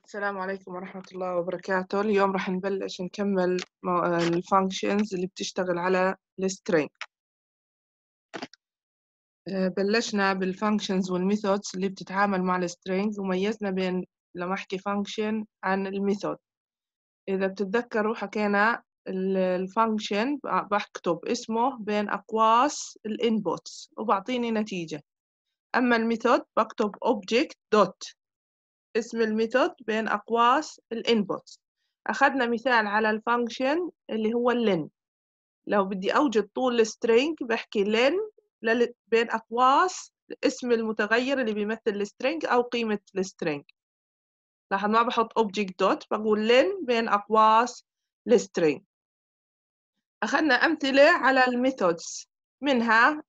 السلام عليكم ورحمة الله وبركاته. اليوم راح نبلش نكمل الفانكشنز اللي بتشتغل على السترينج. بلشنا بالفانكشنز والميثودز اللي بتتعامل مع السترينج، وميزنا بين لما احكي فانكشن عن الميثود. إذا بتتذكروا حكينا الفانكشن بكتب اسمه بين أقواس الانبوتس وبعطيني نتيجة، أما الميثود بكتب object دوت اسم الميثود بين أقواس الانبوتس. أخذنا مثال على الفانكشن اللي هو len. لو بدي أوجد طول السترينج بحكي len بين أقواس اسم المتغير اللي بيمثل السترينج أو قيمة السترينج. لاحظ ما بحط object dot، بقول len بين أقواس السترينج. أخذنا أمثلة على الميثودز، منها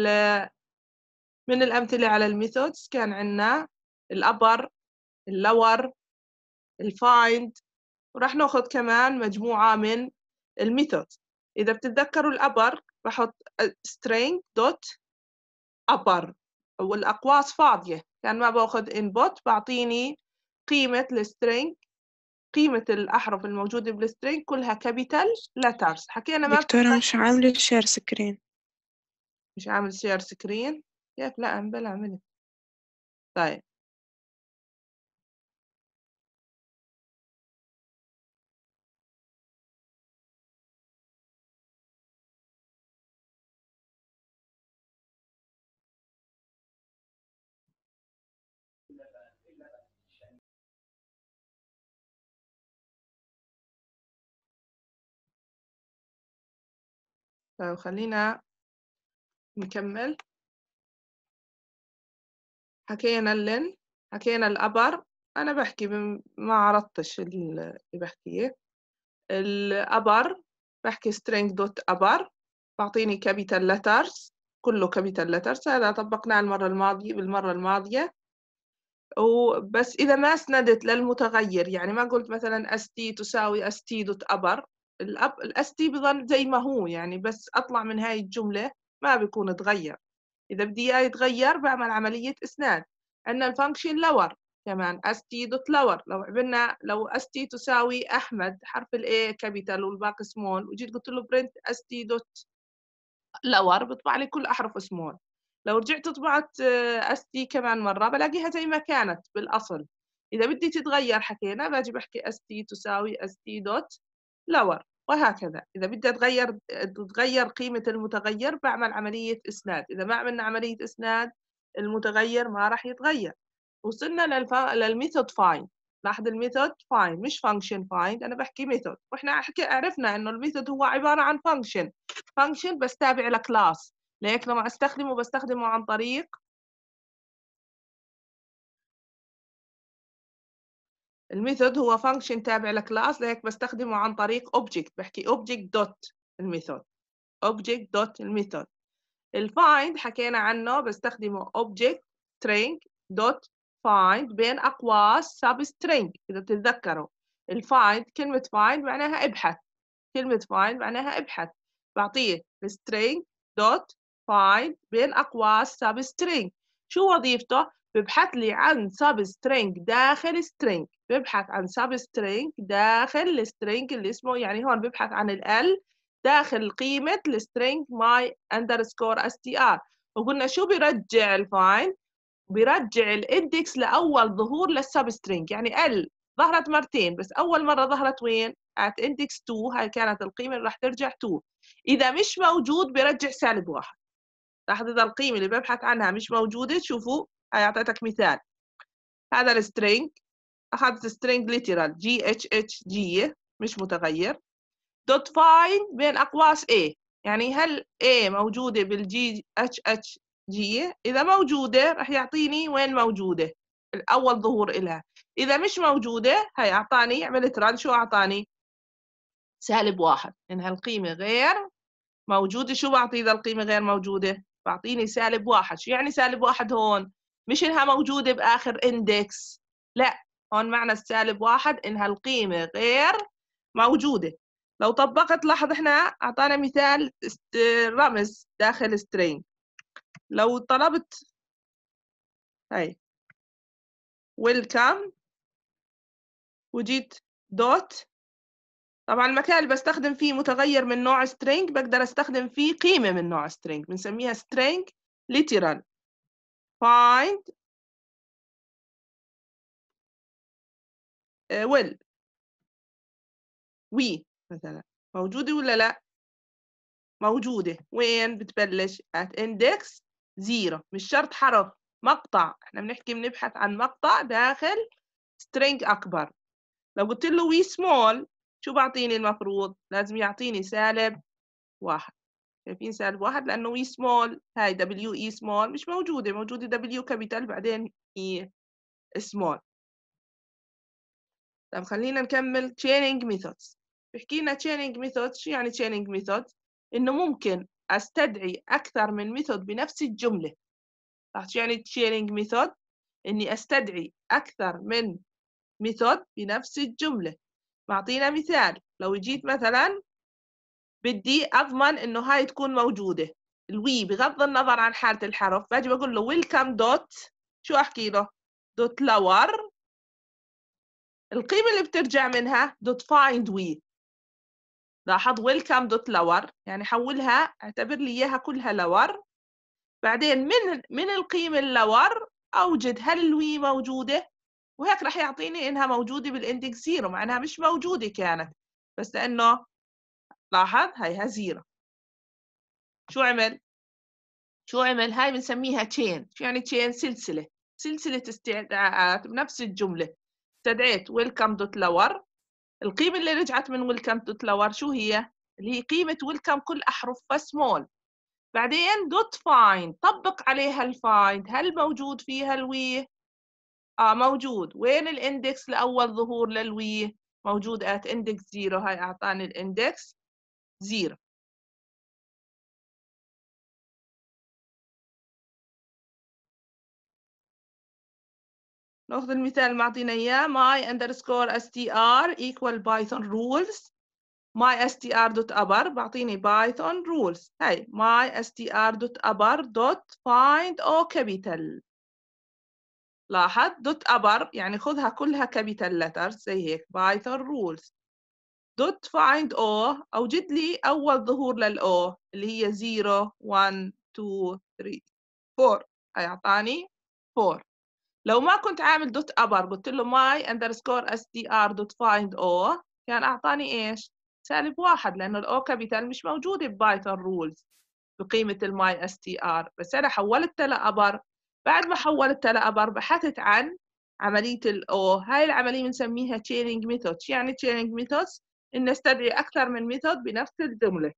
من الأمثلة على الميثودز كان عندنا الأبر، اللور، الفايند، وراح ناخذ كمان مجموعة من الميثود. إذا بتتذكروا الأبر بحط string dot upper، والأقواس فاضية، كان ما باخذ input بعطيني قيمة السترينج، قيمة الأحرف الموجودة بالسترينج كلها capital letters. حكينا ما دكتورة مش عاملة شير سكرين. مش عامل شير سكرين كيف؟ لا بلا عملت. طيب خلينا نكمل. حكينا اللين، حكينا الأبر، أنا بحكي ما عرضتش اللي بحكيه. الأبر بحكي string dot upper بعطيني capital letters، كله capital letters. هذا طبقناه بالمرة الماضية. وبس إذا ما سندت للمتغير، يعني ما قلت مثلا st تساوي st dot upper، st بظل زي ما هو، يعني بس أطلع من هاي الجملة ما بيكون تغير. إذا بدي إياه يتغير بعمل عملية إسناد. عندنا الفانكشن lower كمان st دوت lower. لو عملنا لو st تساوي أحمد حرف ال A كابيتال والباقي سمول، وجيت قلت له print st دوت lower بيطبع لي كل أحرف سمول. لو رجعت طبعت st كمان مرة بلاقيها زي ما كانت بالأصل. إذا بدي تتغير حكينا باجي بحكي st تساوي st دوت lower، وهكذا. إذا بدي تتغير قيمة المتغير بعمل عملية إسناد. إذا ما عملنا عملية إسناد المتغير ما راح يتغير. وصلنا للميثود find. لاحظ الميثود find مش function find، أنا بحكي ميثود، وإحنا عرفنا إنه الميثود هو عبارة عن function بس تابع لكلاس. ليك لما بستخدمه عن طريق الميثود، هو function تابع لكلاس، لهيك بستخدمه عن طريق object. بحكي object dot الميثود، object dot الميثود. الفايند حكينا عنه بستخدمه object string dot find بين أقواس substring. إذا تتذكروا الفايند، كلمة find معناها ابحث، كلمة find معناها ابحث. بعطيه string dot find بين أقواس substring. شو وظيفته؟ ببحث لي عن substring داخل string، ببحث عن substring داخل السترينج اللي اسمه، يعني هون ببحث عن ال داخل قيمة السترينج my underscore str. وقلنا شو بيرجع الفايند؟ بيرجع الاندكس لأول ظهور للسبسترينج. يعني ال ظهرت مرتين، بس أول مرة ظهرت وين؟ at index 2، هاي كانت القيمة اللي راح ترجع 2. إذا مش موجود بيرجع -1. لاحظ إذا القيمة اللي ببحث عنها مش موجودة، شوفوا هاي أعطيتك مثال. هذا السترينج، أخذت سترينج ليترال GHH مش متغير دوت فايند بين أقواس A. يعني هل A موجودة بالجي اتش اتش جي؟ إذا موجودة راح يعطيني وين موجودة، الأول ظهور إلها. إذا مش موجودة هي أعطاني، عملت ران، شو أعطاني؟ -1. إنها القيمة غير موجودة. شو بعطي إذا القيمة غير موجودة؟ بعطيني -1. شو يعني -1 هون؟ مش إنها موجودة بآخر إندكس، لا، هون معنى -1 إنها القيمة غير موجودة. لو طبقت، لاحظ إحنا أعطانا مثال رمز داخل string. لو طلبت هاي welcome وجيت دوت. طبعا المكان اللي بستخدم فيه متغير من نوع string بقدر استخدم فيه قيمة من نوع string بنسميها string literal. find will we مثلا موجودة ولا لا؟ موجودة. وين بتبلش؟ at index 0. مش شرط حرف، مقطع. احنا بنبحث عن مقطع داخل string أكبر. لو قلت له we small شو بعطيني المفروض؟ لازم يعطيني -1. شايفين -1 لأنه we small. هاي WE small مش موجودة، موجودة W capital بعدين E small. طب خلينا نكمل chaining methods. بحكي لنا chaining methods. شو يعني chaining methods؟ إنه ممكن أستدعي أكثر من method بنفس الجملة. شو يعني chaining method؟ إني أستدعي أكثر من method بنفس الجملة. معطينا مثال. لو جيت مثلا بدي أضمن إنه هاي تكون موجودة الوي بغض النظر عن حالة الحرف، باجي بقول له welcome dot. شو أحكي له؟ dot lower. القيمة اللي بترجع منها dot find we. لاحظ welcome dot lower يعني حولها، اعتبر لي إياها كلها lower. بعدين من القيمة اللور أوجد هل الوي موجودة، وهيك راح يعطيني إنها موجودة بالاندكس 0 مع إنها مش موجودة كانت، بس لأنه لاحظ هيها 0. شو عمل؟ هاي بنسميها chain. شو يعني chain؟ سلسلة استدعاءات بنفس الجملة. استدعيت welcome dot lower. القيمة اللي رجعت من welcome dot lower شو هي؟ اللي هي قيمة welcome كل أحرفها small. بعدين dot find طبق عليها الفايند. هل موجود فيها الوي؟ موجود. وين الاندكس لأول ظهور للوي؟ موجود at index 0. هاي أعطاني الاندكس 0. ناخذ المثال اللي معطينا إياه. my underscore str equal python rules. my str.upper بعطيني python rules. هاي my str.upper dot find o capital. لاحظ dot upper يعني خذها كلها capital letters زي هيك python rules. dot find o أوجد لي أول ظهور للأو اللي هي 0 1 2 3 4. هاي أعطاني 4. لو ما كنت عامل دوت أبر قلت له my underscore str dot find o كان أعطاني إيش؟ -1 لأنه الأو كابيتال مش موجودة ببايثون رولز بقيمة الماي str. بس أنا حولتها لأبر. بعد ما حولتها لأبر بحثت عن عملية الأو. هاي العملية بنسميها chaining methods. يعني chaining methods إن نستدعي أكثر من method بنفس الجملة.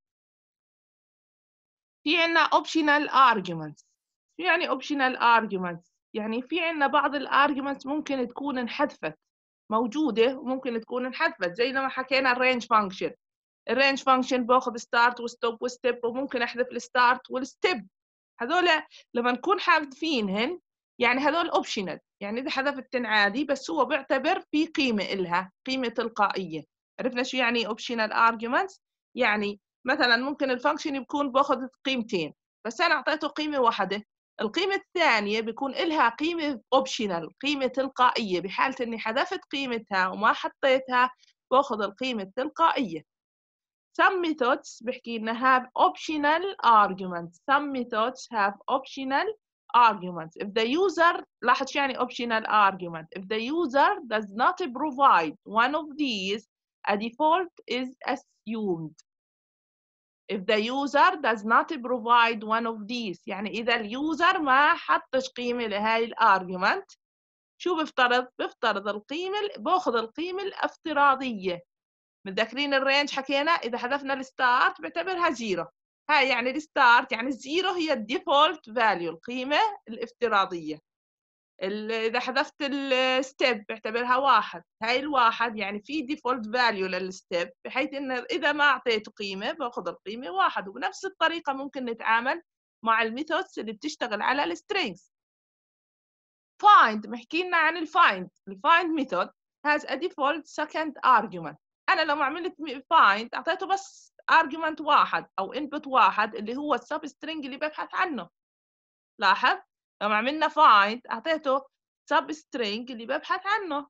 في عنا optional arguments. شو يعني optional arguments؟ يعني في عنا بعض الارجيومنتس ممكن تكون انحذفت، موجودة وممكن تكون انحذفت، زي لما حكينا الرينج فانكشن. الرينج فانكشن باخذ ستارت وستوب وستيب وممكن احذف الستارت والستيب. هذول لما نكون حاذفينهن يعني هذول اوبشنال. يعني اذا حذفتن عادي بس هو بيعتبر في قيمة إلها، قيمة تلقائية. عرفنا شو يعني اوبشنال ارجيومنتس؟ يعني مثلا ممكن الفانكشن يكون باخذ قيمتين بس انا اعطيته قيمة واحدة. القيمة الثانية بيكون إلها قيمة optional، قيمة تلقائية. بحالة إني حذفت قيمتها وما حطيتها باخذ القيمة التلقائية. Some methods بحكي لنا have optional arguments. Some methods have optional arguments. If the user لاحظ شو يعني optional argument. If the user does not provide one of these, a default is assumed. If the user does not provide one of these يعني إذا اليوزر ما حطش قيمة لهاي الارجيومنت شو بفترض؟ بفترض القيمة، باخذ القيمة الافتراضية. متذكرين الرينج حكينا إذا حذفنا الستارت بعتبرها 0. هاي يعني الستارت يعني الزيرو هي الديفولت فاليو، القيمة الافتراضية. إذا حذفت الستيب بعتبرها 1. هاي الواحد يعني في ديفولت فاليو للستيب، بحيث إن إذا ما أعطيته قيمة باخذ القيمة 1. وبنفس الطريقة ممكن نتعامل مع الميثودز اللي بتشتغل على السترينجز. find بحكي لنا عن الفايند. الفايند ميثود has a default second argument. أنا لو عملت find أعطيته بس argument واحد أو input واحد اللي هو السب سترينج اللي ببحث عنه. لاحظ لما عملنا find أعطيته سب سترينج اللي ببحث عنه،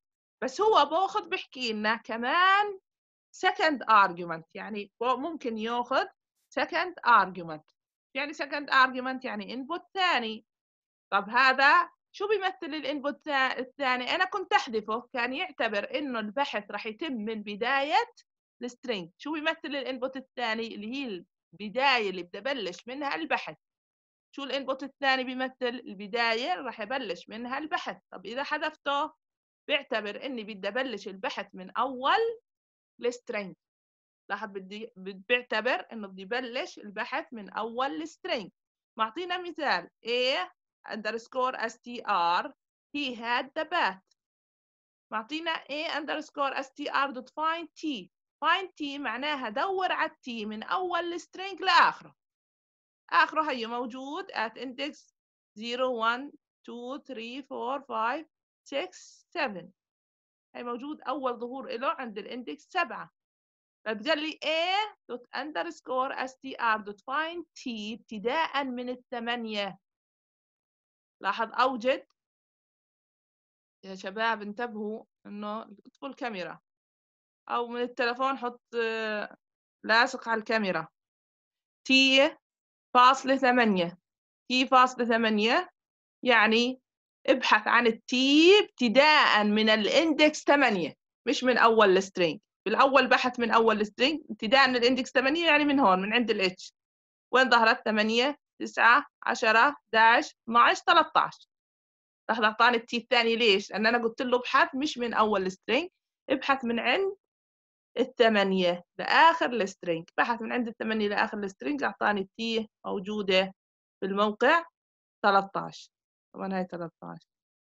بس هو باخذ بحكي لنا كمان second argument، يعني ممكن ياخذ second argument. يعني second argument يعني input ثاني. طب هذا شو بيمثل الانبوت الثاني؟ انا كنت احذفه، كان يعتبر انه البحث راح يتم من بدايه السترينج. شو بيمثل الانبوت الثاني؟ اللي هي البدايه اللي بدي ابلش منها البحث. شو الانبوت الثاني بيمثل؟ البدايه راح ابلش منها البحث. طب اذا حذفته بيعتبر اني بدي ابلش البحث من اول السترينج. لاحظ بيعتبر انه بدي بلش البحث من اول السترينج. معطينا مثال A underscore str he had the bat. معطينا A underscore str dot find t. find t معناها دور على t من اول السترينج لاخره. اخره هي موجود at index 0 1 2 3 4 5 6 7. هي موجود اول ظهور له عند الاندكس 7. فبقال لي A dot underscore str dot find t ابتداء من 8. لاحظ أوجد يا شباب، انتبهوا إنه اطفوا الكاميرا أو من التلفون حط لاصق على الكاميرا. t فاصلة 8. t فاصلة 8 يعني ابحث عن التي ابتداء من الاندكس 8، مش من أول السترينج. بالأول بحث من أول السترينج، ابتداء من الاندكس 8 يعني من هون، من عند الاتش. وين ظهرت؟ 8 9 10 11 12 13. لاحظ اعطاني التي الثاني. ليش؟ لان انا قلت له ابحث مش من اول السترينج، ابحث من عند ال8 لاخر السترينج. بحث من عند ال8 لاخر السترينج، اعطاني التي موجوده في الموقع 13. طبعا هاي 13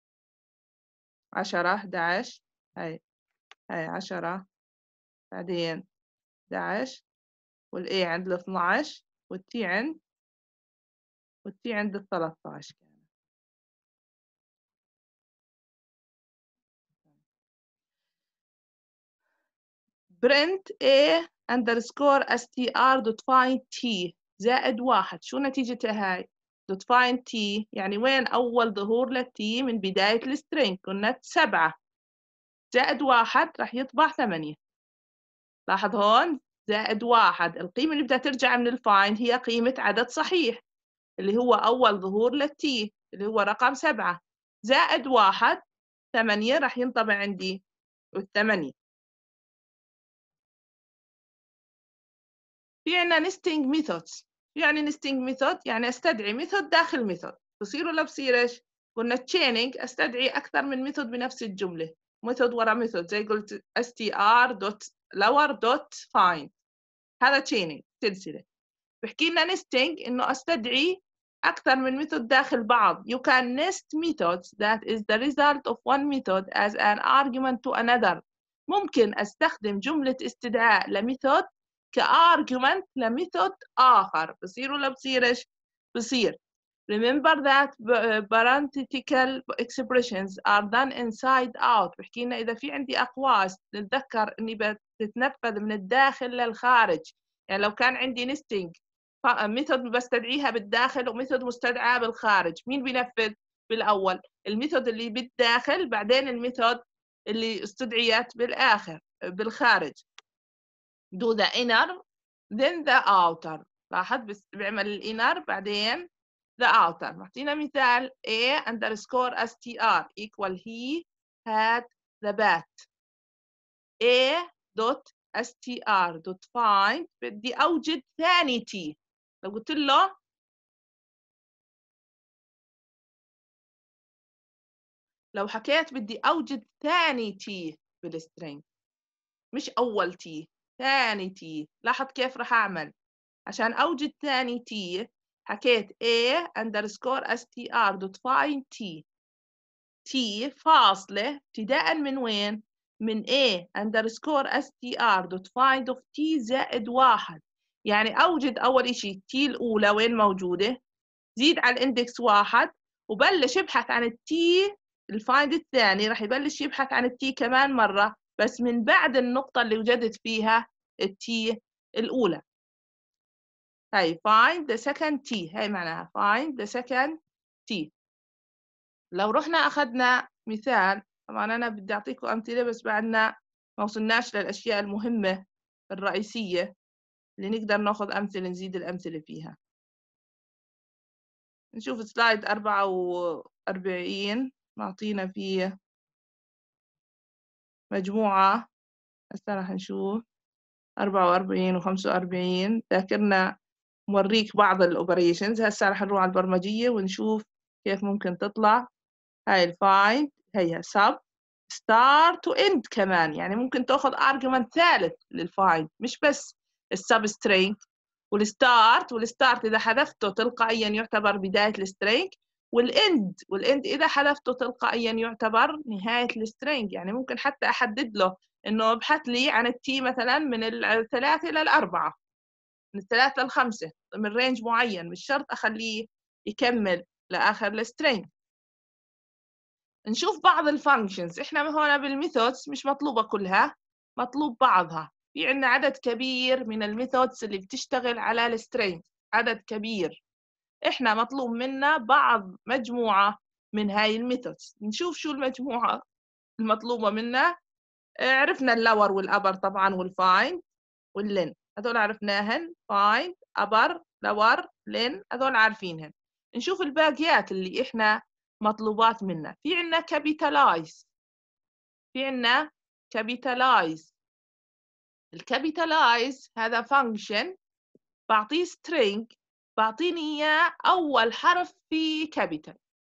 10 11. هاي 10 بعدين 11 والاي عند ال 12 والتي عند ال 13. print A underscore str dot find t زائد 1. شو نتيجتها هاي؟ dot find t يعني وين أول ظهور للتي من بداية السترينج؟ كنا 7 زائد 1 راح يطبع 8. لاحظ هون زائد 1، القيمة اللي بدها ترجع من الفايند هي قيمة عدد صحيح اللي هو أول ظهور للتي اللي هو رقم 7 زائد 1 8 راح ينطبع عندي 8. في عنا nesting methods. يعني nesting method يعني استدعي ميثود داخل ميثود. بصير ولا بصيرش؟ قلنا chaining استدعي اكثر من ميثود بنفس الجمله، ميثود ورا ميثود، زي قلت str dot lower dot find. هذا chaining سلسله. بحكي لنا nesting انه استدعي اكثر من ميثود داخل بعض. You can nest methods that is the result of one method as an argument to another. ممكن استخدم جمله استدعاء لميثود كارجيومنت لميثود آخر. بصير ولا بصيرش؟ بصير. Remember that parenthetical expressions are done inside out. بحكي لنا إذا في عندي أقواس نتذكر إني بتتنفذ من الداخل للخارج. يعني لو كان عندي nesting ميثود بستدعيها بالداخل وميثود مستدعى بالخارج، مين بينفذ بالأول؟ الميثود اللي بالداخل، بعدين الميثود اللي استدعيت بالآخر بالخارج. do the inner then the outer. لاحظ بس بيعمل الانر بعدين the outer. معطينا مثال A underscore str equal he had the bat. A dot str dot find بدي اوجد ثاني t. لو قلت له لو حكيت بدي اوجد ثاني t بالسترينج مش اول t، ثاني t، لاحظ كيف راح اعمل عشان أوجد ثاني t. حكيت A underscore str dot find t. t فاصلة ابتداء من وين؟ من A underscore str dot find of t زائد 1. يعني أوجد أول إشي t الأولى وين موجودة، زيد على الاندكس 1 وبلش ابحث عن التي. الفايند الثاني راح يبلش يبحث عن التي كمان مرة، بس من بعد النقطة اللي وجدت فيها التي الأولى. هاي find the second t، هاي معناها find the second t. لو رحنا أخذنا مثال طبعا أنا بدي أعطيكم أمثلة بس بعدنا ما وصلناش للأشياء المهمة الرئيسية اللي نقدر ناخذ أمثلة نزيد الأمثلة فيها. نشوف سلايد 44 معطينا فيه مجموعة. هسه راح نشوف 44 و45. ذاكرنا موريك بعض الأوبريشنز. هسه راح نروح على البرمجية ونشوف كيف ممكن تطلع هاي الفايند. هي sub start و end كمان، يعني ممكن تاخذ argument ثالث للفايند، مش بس السب string. والستارت إذا حذفته تلقائيا يعتبر بداية السترينج، والإند إذا حذفته تلقائيا يعتبر نهاية السترينج. يعني ممكن حتى أحدد له إنه ابحث لي عن التي مثلا من 3 إلى 4، من 3 ل 5، من رينج معين، مش شرط أخليه يكمل لآخر السترينج. نشوف بعض الفانكشنز. إحنا هنا بالميثودز مش مطلوبة كلها، مطلوب بعضها. في عندنا عدد كبير من الميثودز اللي بتشتغل على السترينج، عدد كبير. إحنا مطلوب منا مجموعة من هاي الميثودز. نشوف شو المجموعة المطلوبة منا. عرفنا اللور والأبر طبعا، والفايند واللين، هذول عرفناهن. فايند، أبر، لور، لين، هذول عارفينهن. نشوف الباقيات اللي إحنا مطلوبات منا. في عنا كابيتالايز، في عنا كابيتالايز. الكابيتالايز هذا فانكشن بعطيه string، بعطيني إياه أول حرف في كابيتال.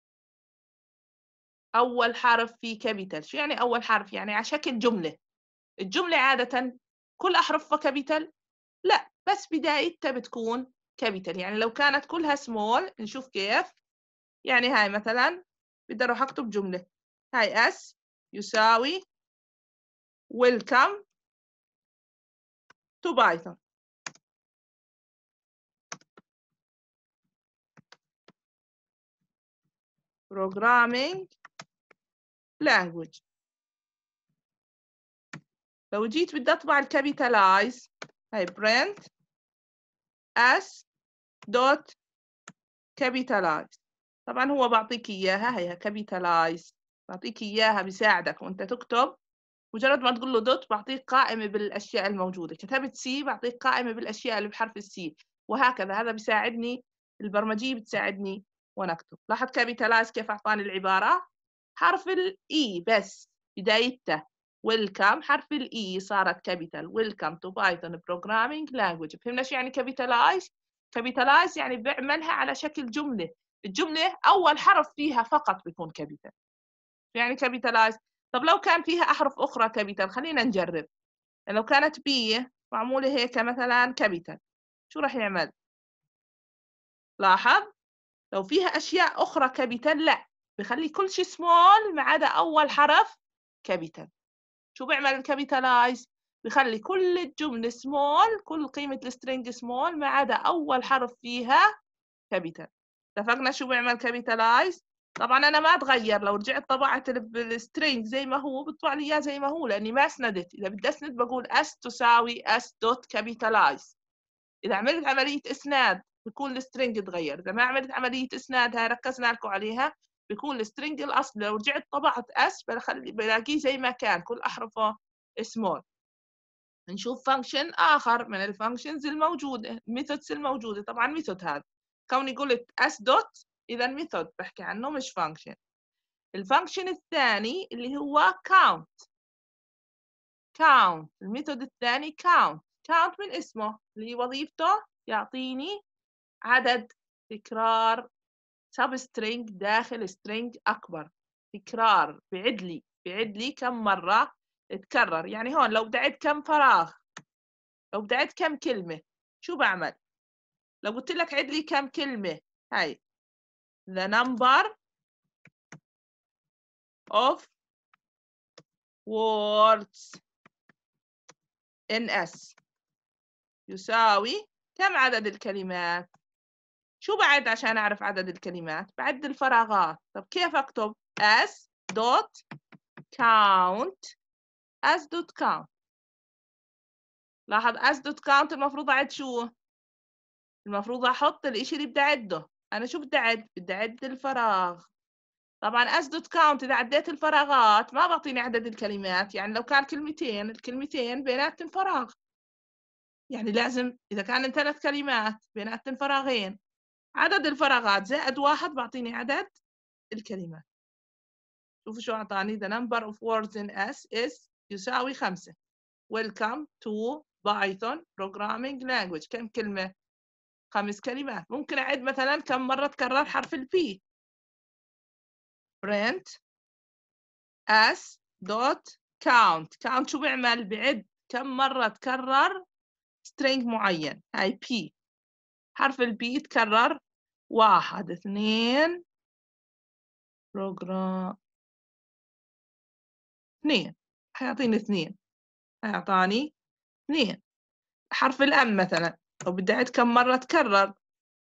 أول حرف في كابيتال. شو يعني أول حرف؟ يعني على شكل جملة. الجملة عادة كل أحرفها كابيتال؟ لا، بس بدايتها بتكون كابيتال. يعني لو كانت كلها سمول نشوف كيف. يعني هاي مثلا بدي أروح أكتب جملة، هاي S يساوي welcome to Python. programming language. لو جيت بدي أطبع الكابيتالايز، هاي print S dot capitalize. طبعا هو بعطيك إياها، هي capitalize، بعطيك إياها بيساعدك وأنت تكتب. مجرد ما تقول له دوت بعطيك قائمة بالأشياء الموجودة. كتبت سي بعطيك قائمة بالأشياء اللي بحرف السي، وهكذا. هذا بيساعدني، البرمجية بتساعدني وأنا أكتب. لاحظ كابيتالايز كيف أعطاني العبارة؟ حرف الإي بس بدايته ويلكم، حرف الإي صارت كابيتال. ويلكم تو بايثون بروجرامينج لانجويج. فهمنا شو يعني كابيتالايز؟ كابيتالايز يعني بعملها على شكل جملة، الجملة أول حرف فيها فقط بيكون كابيتال. يعني كابيتالايز. طب لو كان فيها أحرف أخرى كابيتال، خلينا نجرب. لو كانت بي معمولة هيك مثلا كابيتال، شو راح يعمل؟ لاحظ لو فيها أشياء أخرى كابيتال لا، بخلي كل شيء سمول ما عدا أول حرف كابيتال. شو بيعمل الكابيتالايز؟ بخلي كل الجملة سمول، كل قيمة السترينج سمول ما عدا أول حرف فيها كابيتال. اتفقنا شو بيعمل كابيتالايز؟ طبعا انا ما اتغير، لو رجعت طبعت السترينج زي ما هو بيطلع لي اياه زي ما هو، لاني ما اسندت. اذا بدي اسند بقول اس تساوي اس دوت كابيتالايز. اذا عملت عمليه اسناد بيكون السترينج تغير. اذا ما عملت عمليه اسناد، هاي ركزنا لكم عليها، بيكون السترينج الاصلي لو رجعت طبعت اس بلاقيه زي ما كان، كل احرفه سمول. نشوف فانكشن اخر من الفانكشنز الموجوده، الميثودز الموجوده. طبعا ميثود هذا كوني قلت اس دوت اذا ميثود بحكي عنه مش فانكشن. الفانكشن الثاني اللي هو count. الميثود الثاني count من اسمه اللي وظيفته يعطيني عدد تكرار سب سترينج داخل سترينج اكبر. تكرار بعد لي كم مره تكرر. يعني هون لو بدي اعد كم فراغ، لو بدي اعد كم كلمه، شو بعمل؟ لو قلت لك عد لي كم كلمه، هاي the number of words in S يساوي كم عدد الكلمات. شو بعد عشان أعرف عدد الكلمات؟ بعد الفراغات. طب كيف أكتب؟ S dot count. S dot count. لاحظ S dot count المفروض أعد شو؟ المفروض أحط الإشي اللي بدي أعده. أنا شو بدي أعد؟ بدي أعد الفراغ. طبعا as dot count إذا عديت الفراغات ما بعطيني عدد الكلمات، يعني لو كان كلمتين الكلمتين بيناتن فراغ، يعني لازم إذا كان 3 كلمات بيناتن فراغين عدد الفراغات زائد 1 بعطيني عدد الكلمات. شوفوا شو أعطاني the number of words in S is يساوي 5. Welcome to Python programming language. كم كلمة؟ 5 كلمات. ممكن أعد مثلا كم مرة تكرر حرف ال P. print S dot count. count شو بيعمل؟ بعد كم مرة تكرر string معين. هاي P. حرف ال P تكرر 1 2 program 2 حيعطيني 2 هيعطاني 2. حرف الأم مثلا لو بدي أعد كم مرة تكرر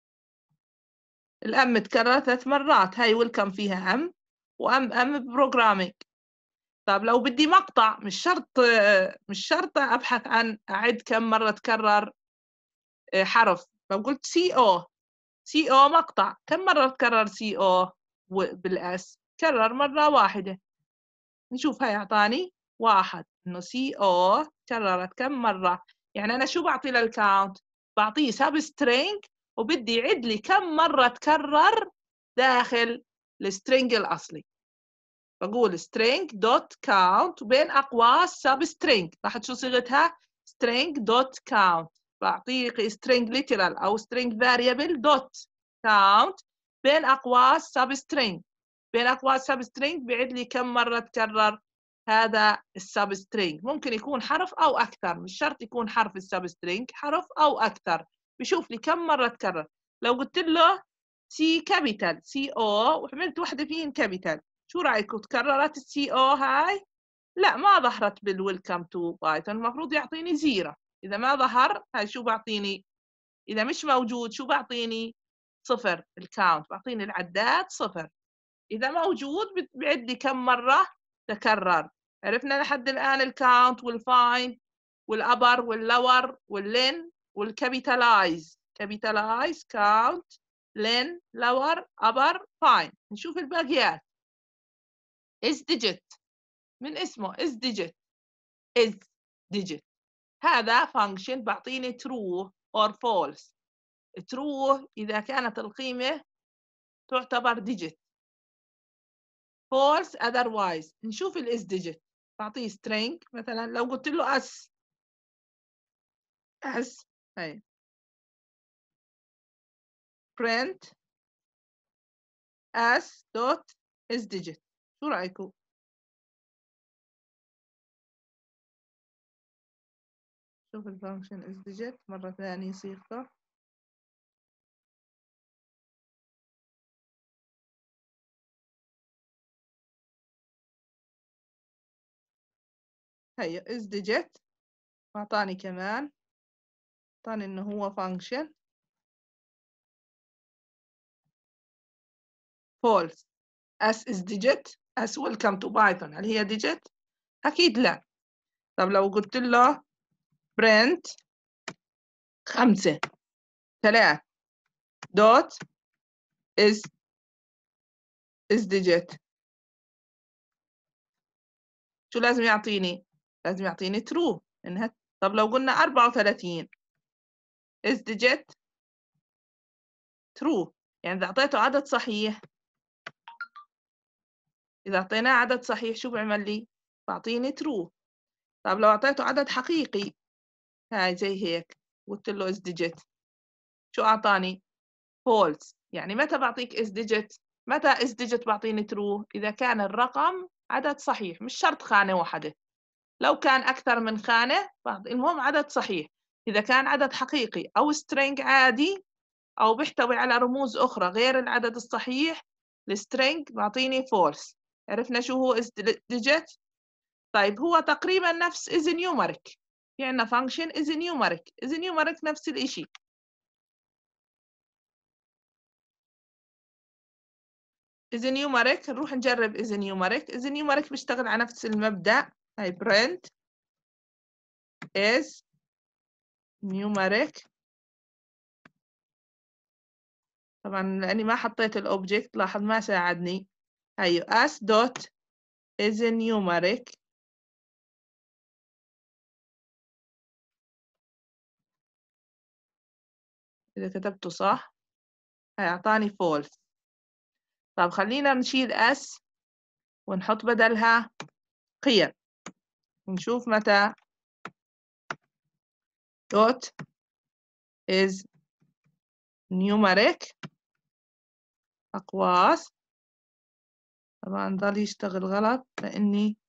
الأم تكرر 3 مرات. هاي welcome فيها أم وأم بروجرامينج. طب لو بدي مقطع مش شرط أبحث عن أعد كم مرة تكرر حرف. لو قلت CO مقطع كم مرة تكرر CO بالأس؟ كرر مرة واحدة. نشوف هاي أعطاني 1 إنه CO كررت كم مرة. يعني أنا شو بعطي للكاونت؟ بعطيه سب سترينج وبدي يعد لي كم مرة تكرر داخل السترينج الأصلي. بقول string dot count وبين أقواس سب سترينج. لاحظ شو صيغتها؟ string dot count. بعطيك string literal أو string variable dot count بين أقواس سب سترينج. بين أقواس سب سترينج بيعد لي كم مرة تكرر هذا السب سترينج. ممكن يكون حرف أو أكثر، مش شرط يكون حرف السب سترينج، حرف أو أكثر. بشوف لي كم مرة تكرر. لو قلت له سي كابيتال CO وعملت واحدة فيهن كابيتال، شو رأيكم تكررت السي او هاي؟ لا ما ظهرت بالويلكم تو بايثون. المفروض يعطيني 0. إذا ما ظهر هاي شو بعطيني؟ إذا مش موجود شو بعطيني؟ 0. الكاونت بعطيني العداد 0. إذا موجود بيعد لي كم مرة تكرر. عرفنا لحد الآن الكاونت والفايند والأبر واللور واللين والكابيتالايز. كابيتالايز كاونت لين لور أبر فايند. نشوف الباقيات. is digit من اسمه is digit. هذا function بعطيني true or false. true إذا كانت القيمة تعتبر digit. false otherwise. نشوف ال is digit. بعطيه string مثلا لو قلت له as هاي print as dot is digit. شو رأيكم؟ شوف الفانكشن is digit مرة ثانية صيغته. هي is digit. أعطاني كمان أعطاني إنه هو function false. as is digit as welcome to Python. هل هي digit؟ أكيد لا. طب لو قلت له print 5 3 dot is digit شو لازم يعطيني؟ لازم يعطيني true إنها. طب لو قلنا 34 is digit true. يعني إذا أعطيته عدد صحيح، إذا أعطيناه عدد صحيح شو بيعمل لي؟ بعطيني true. طب لو أعطيته عدد حقيقي هاي زي هيك قلت له is digit شو أعطاني؟ false. يعني متى بعطيك is digit؟ متى is digit بعطيني true؟ إذا كان الرقم عدد صحيح، مش شرط خانة واحدة. لو كان أكثر من خانة المهم عدد صحيح. إذا كان عدد حقيقي أو string عادي أو بيحتوي على رموز أخرى غير العدد الصحيح السترينج بعطيني false. عرفنا شو هو is digit؟ طيب هو تقريبا نفس is numeric. في عندنا function is numeric نفس الإشي. is numeric نروح نجرب is numeric بيشتغل على نفس المبدأ. هاي print is numeric. طبعا لأني ما حطيت الأوبجكت لاحظ ما ساعدني. أيوة as dot is numeric إذا كتبته صح هيعطاني false. طب خلينا نشيل s ونحط بدلها قيم ونشوف متى dot is numeric أقواس. طبعا ضل يشتغل غلط لأني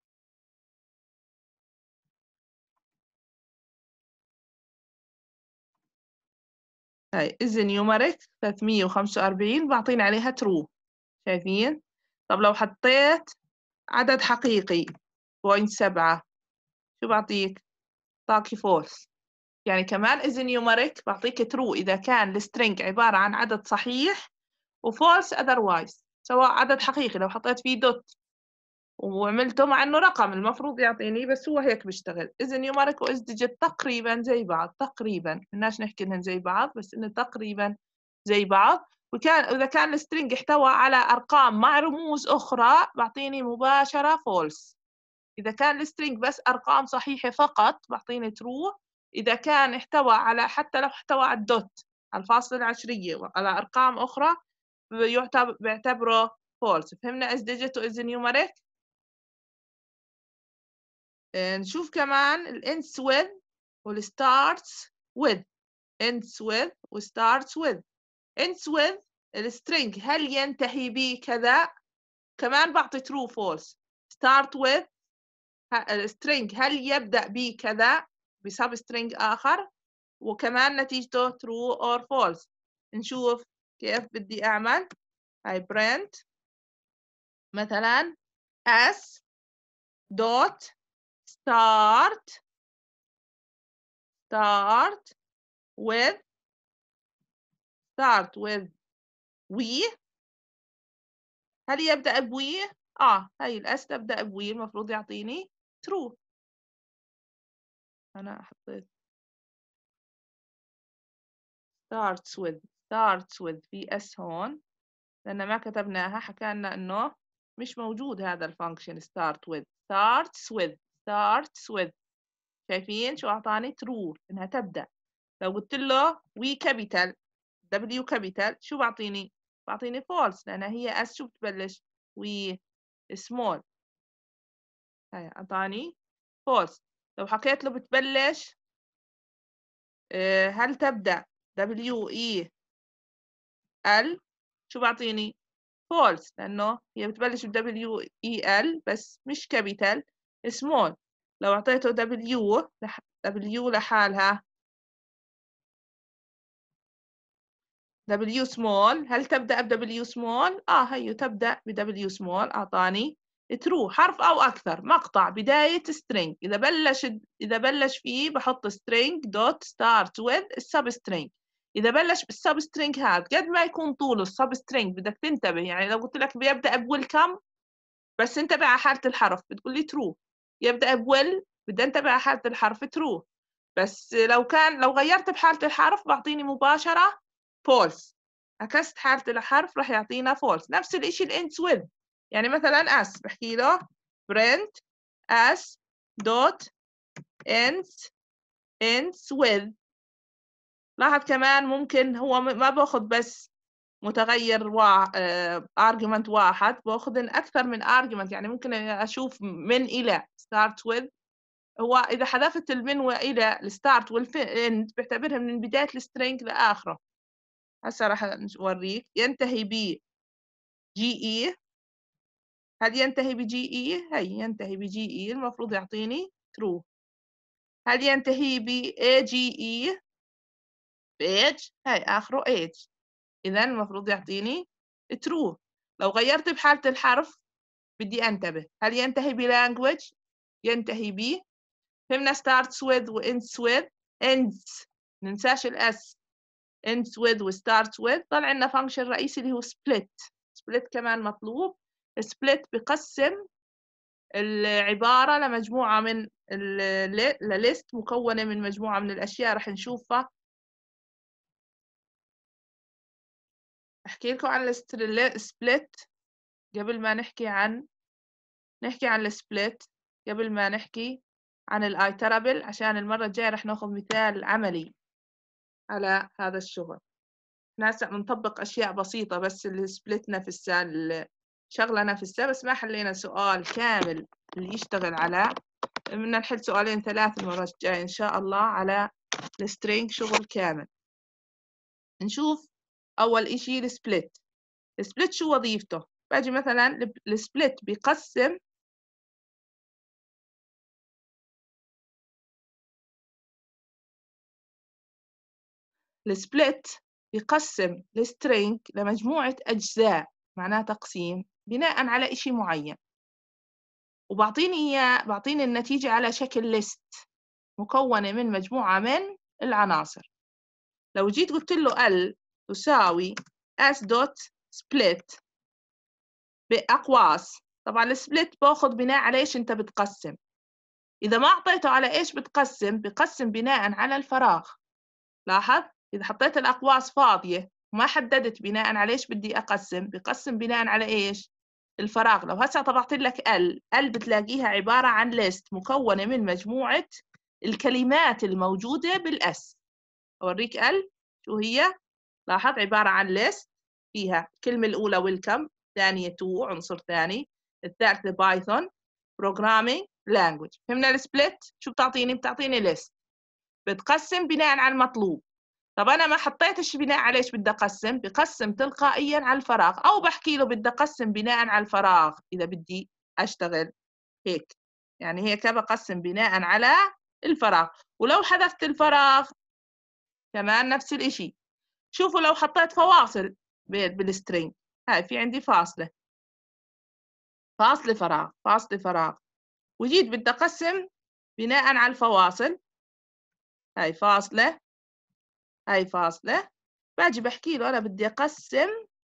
هاي is numeric 345 بعطيني عليها true. شايفين؟ طب لو حطيت عدد حقيقي 0.7 شو بعطيك؟ بعطيكي false. يعني كمان is numeric بعطيك true إذا كان السترينج عبارة عن عدد صحيح وفالس otherwise. سواء عدد حقيقي لو حطيت فيه دوت وعملته مع انه رقم المفروض يعطيني بس هو هيك بيشتغل. is numeric و is digit تقريبا زي بعض تقريبا بدناش نحكي انهم زي بعض بس انه تقريبا زي بعض. وكان اذا كان السترينج احتوى على ارقام مع رموز اخرى بعطيني مباشرة false. اذا كان السترينج بس ارقام صحيحة فقط بعطيني true. اذا كان احتوى على حتى لو احتوى على الدوت على الفاصلة العشرية وعلى ارقام اخرى بيعتبره false. فهمنا is digit و is numeric. نشوف كمان ال ends with وال starts with. ends with و starts with. ends with السترينج هل ينتهي بكذا كمان بعطي true false. start with السترينج هل يبدأ بكذا بسب سترينج آخر وكمان نتيجته true or false. نشوف كيف بدي أعمل. هاي print مثلا s dot start with we. هل يبدأ بوي؟ هاي الاس تبدأ بوي المفروض يعطيني true. أنا حطيت starts with في اس هون لأن ما كتبناها حكالنا إنه مش موجود هذا الفانكشن starts with. شايفين شو أعطاني true إنها تبدأ. لو قلت له we capital W capital شو بعطيني false لأن هي S شو بتبلش we small. هاي أعطاني false. لو حكيت له بتبلش هل تبدأ W E L شو بعطيني false لأنه هي بتبلش ب W E L بس مش capital small. لو أعطيته W لحالها W small هل تبدأ ب W small؟ هي تبدأ ب W small. أعطاني true حرف أو أكثر مقطع بداية string. إذا بلش فيه بحط string dot start with السب string. إذا بلش بالسب string هذا قد ما يكون طوله السب string بدك تنتبه. يعني لو قلت لك بيبدأ ب welcome بس انتبه على حالة الحرف بتقول لي true. يبدأ ب will بدي انتبه على حالة الحرف true. بس لو غيرت بحالة الحرف بعطيني مباشرة false. عكست حالة الحرف راح يعطينا false. نفس الاشي ال ends with. يعني مثلا as بحكي له print as dot ends with. لاحظ كمان ممكن هو ما باخذ بس متغير argument واحد باخذ أكثر من argument. يعني ممكن أشوف من إلى start with. هو إذا حذفت المن وإلى الستارت والإند بعتبرها من بداية السترينج لآخره. هسه راح نوريك ينتهي ب GE. هل ينتهي ب GE؟ هي ينتهي ب GE المفروض يعطيني true. هل ينتهي ب AGE؟ page هاي آخره age إذا المفروض يعطيني true. لو غيرت بحالة الحرف بدي أنتبه. هل ينتهي ب language؟ ينتهي ب فهمنا starts with و ends with. ends ننساش الاس ends with و starts with. طلع عندنا فانكشن رئيسي اللي هو split كمان مطلوب. split بقسم العبارة لمجموعة من لليست مكونة من مجموعة من الأشياء رح نشوفها. أحكي لكم عن split. قبل ما نحكي عن السبليت، قبل ما نحكي عن الايترابل، عشان المرة الجاية رح ناخذ مثال عملي على هذا الشغل. احنا هسه بنطبق أشياء بسيطة بس السبليت نفسها، الشغلة نفسها، بس ما حلينا سؤال كامل اللي يشتغل على. بدنا نحل سؤالين 3 المرة الجاية إن شاء الله على السترينج شغل كامل. نشوف أول إشي السبليت. السبليت شو وظيفته؟ باجي مثلا السبليت بيقسم السترينج لمجموعة أجزاء، معناه تقسيم بناء على إشي معين، بعطيني النتيجة على شكل ليست مكونة من مجموعة من العناصر. لو جيت قلت له ال تساوي s دوت سبليت بأقواس، طبعا السبليت باخذ بناء على ايش انت بتقسم. اذا ما اعطيته على ايش بقسم بناء على الفراغ. لاحظ اذا حطيت الاقواس فاضيه وما حددت بناء على ايش بدي اقسم، بقسم بناء على ايش؟ الفراغ. لو هسه طبعت لك ال بتلاقيها عباره عن ليست مكونه من مجموعه الكلمات الموجوده بالاس. اوريك ال شو هي. لاحظ عباره عن ليست فيها الكلمه الاولى ويلكم، الثانيه تو عنصر ثاني، الثالثه بايثون بروجرامينج لانجويج. فهمنا السبليت شو بتعطيني ليست بتقسم بناء على المطلوب. طب انا ما حطيتش بناء على ايش بدي اقسم، بقسم تلقائيا على الفراغ، او بحكي له بدي اقسم بناء على الفراغ اذا بدي اشتغل هيك. يعني هيك بقسم بناء على الفراغ. ولو حذفت الفراغ كمان نفس الاشي. شوفوا لو حطيت فواصل بالسترينج، هاي في عندي فاصلة فراغ فاصلة فراغ، وجيت بدي أقسم بناء على الفواصل، هاي فاصلة هاي فاصلة، باجي بحكي له أنا بدي أقسم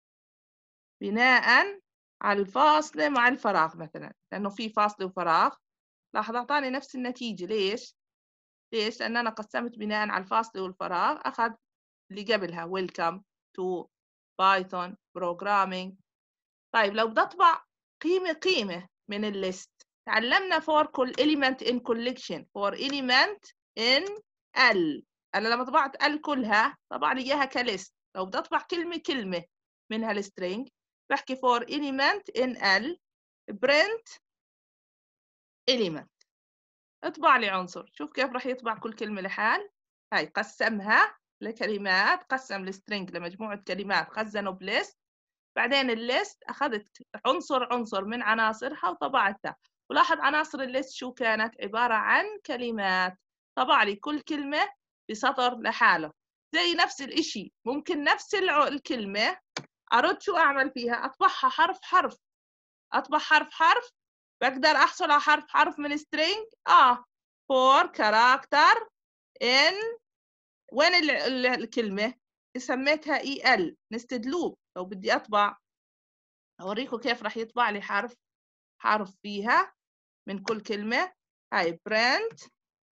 بناء على الفاصلة مع الفراغ مثلا، لأنه في فاصلة وفراغ. لاحظ أعطاني نفس النتيجة. ليش؟ لأن أنا قسمت بناء على الفاصلة والفراغ، أخذ اللي قبلها welcome to Python programming. طيب لو بدي أطبع قيمة من الليست، تعلمنا for كل element in collection for element in L. أنا لما طبعت L كلها طبع لي إياها كليست. لو بدي أطبع كلمة من هالسترينج بحكي for element in L print element، اطبع لي عنصر. شوف كيف راح يطبع كل كلمة لحال. هاي قسمها لكلمات، قسم السترينج لمجموعة كلمات خزنوا بليست. بعدين الليست أخذت عنصر من عناصرها وطبعتها. ولاحظ عناصر الليست شو كانت؟ عبارة عن كلمات. طبع لي كل كلمة بسطر لحاله. زي نفس الإشي ممكن نفس الكلمة أرد شو أعمل فيها؟ أطبعها حرف حرف. أطبع حرف بقدر أحصل على حرف من string. for character in وين الكلمة؟ سميتها EL nested loop. لو بدي أطبع أوريكم كيف راح يطبع لي حرف فيها من كل كلمة. هاي print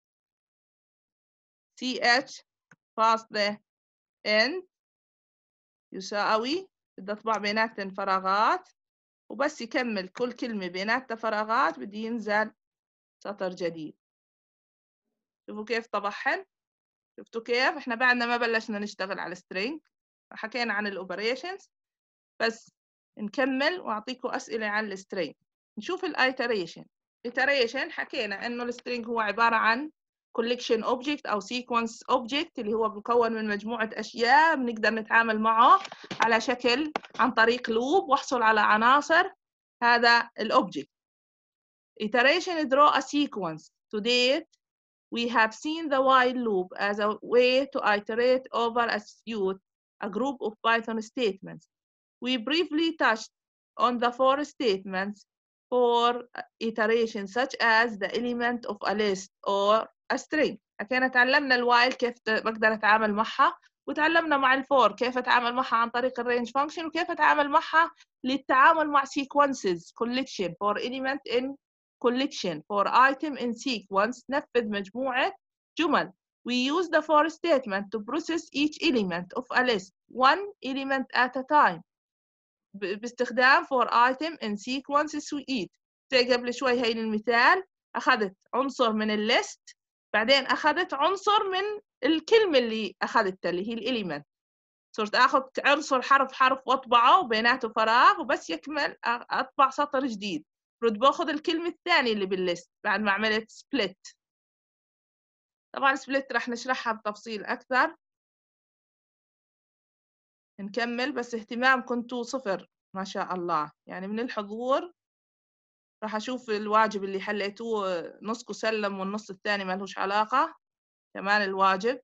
ch فاصلة n يساوي، بدي أطبع بيناتن فراغات وبس يكمل كل كلمة بيناتها فراغات بدي ينزل سطر جديد. شوفوا كيف طبعهن. شفتوا كيف؟ احنا بعدنا ما بلشنا نشتغل على string، حكينا عن الاوبريشنز، بس نكمل واعطيكم اسئله عن السترينج. نشوف الايتريشن. iteration حكينا انه السترينج هو عباره عن collection object او sequence object اللي هو مكون من مجموعه اشياء بنقدر نتعامل معه على شكل عن طريق لوب واحصل على عناصر هذا الاوبجكت. iteration draw a sequence. To date we have seen the while loop as a way to iterate over a group of Python statements. We briefly touched on the 4 statements for iteration such as the element of a list or a string. حكينا تعلمنا الوايل كيف بقدر أتعامل معها، وتعلمنا مع الفور كيف أتعامل معها عن طريق الرينج فانكشن، وكيف أتعامل معها للتعامل مع sequences collection for element in collection for item in sequence. نفذ مجموعة جمل. We use the for statement to process each element of a list one element at a time. باستخدام for item in sequence suite. زي قبل شوي هاي المثال أخذت عنصر من الليست، بعدين أخذت عنصر من الكلمة اللي أخذتها اللي هي الإليمنت. صرت أخذ عنصر حرف حرف وأطبعه وبيناته فراغ وبس يكمل أطبع سطر جديد. رد باخذ الكلمة الثانية اللي بالليست بعد ما عملت سبليت. طبعا سبليت رح نشرحها بتفصيل أكثر. نكمل، بس اهتمام كنتوا صفر ما شاء الله، يعني من الحضور راح أشوف الواجب اللي حليتوه نصكم سلم والنص الثاني ما لهوش علاقة. كمان الواجب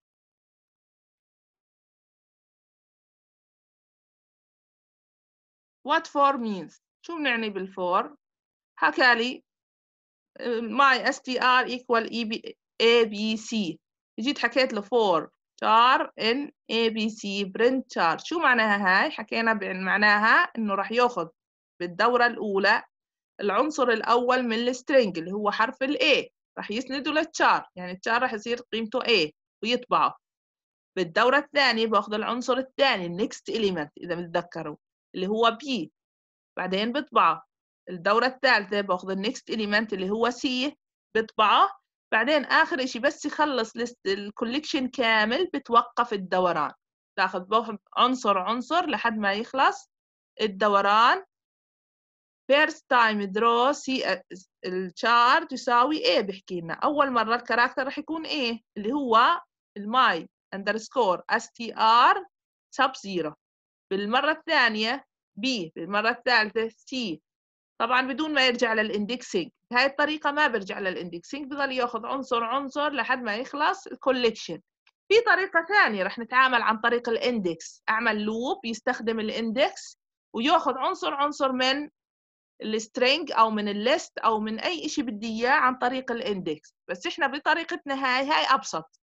what for means. شو بنعني بالفور؟ حكى لي my str equal abc. جيت حكيت له for char in abc print char. شو معناها هاي؟ حكينا معناها إنه راح ياخذ بالدورة الأولى العنصر الأول من السترينج اللي هو حرف ال A، راح يسنده للتشار، يعني التشار راح يصير قيمته A ويطبعه. بالدورة الثانية باخذ العنصر الثاني next element إذا بتذكروا اللي هو B، بعدين بطبعه. الدورة الثالثة باخذ النكست element اللي هو C بطبعه، بعدين آخر إشي بس يخلص الكوليكشن كامل بتوقف الدوران، باخذ عنصر عنصر لحد ما يخلص الدوران. first time draw الchar تساوي A بحكي لنا. أول مرة الكاركتر رح يكون A اللي هو الماي underscore str sub 0. بالمرة الثانية B، بالمرة الثالثة C. طبعا بدون ما يرجع للاندكسينج. بهاي الطريقة ما برجع للاندكسينج، بضل ياخذ عنصر عنصر لحد ما يخلص الكوليكشن. في طريقة ثانية رح نتعامل عن طريق الاندكس. أعمل لوب يستخدم الاندكس وياخذ عنصر عنصر من السترينج او من الليست او من اي شيء بدي اياه عن طريق الاندكس. بس احنا بطريقتنا هاي ابسط.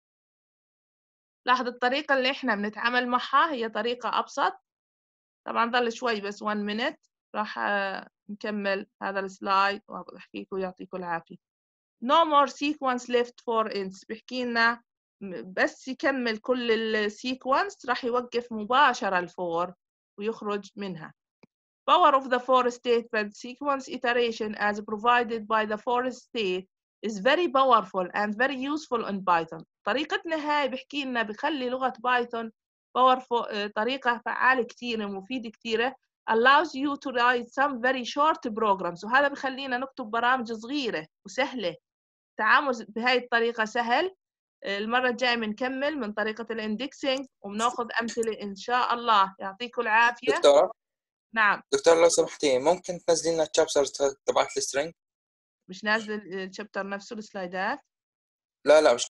لاحظ الطريقه اللي احنا بنتعامل معها هي طريقه ابسط. طبعا ضل شوي بس 1 minute راح نكمل هذا السلايد واحكيكم يعطيكم العافيه. no more sequence left for ints. بحكي لنا بس يكمل كل السيكونس راح يوقف مباشره الفور ويخرج منها. Power of the for statement sequence iteration as provided by the for state is very powerful and very useful in Python. طريقتنا هاي بحكي لنا بخلي لغة بايثون طريقة فعالة كتيرة مفيدة كتيرة. allows you to write some very short programs. وهذا بخلينا نكتب برامج صغيرة وسهلة. التعامل بهاي الطريقة سهل. المرة الجاية بنكمل من طريقة الاندكسينج وبناخذ أمثلة إن شاء الله. يعطيكم العافية. دكتورة، نعم دكتور لو سمحتي ممكن تنزلي لنا الشابتر تبعت السترينج؟ مش نازل الشابتر نفسه السلايدات؟ لا مش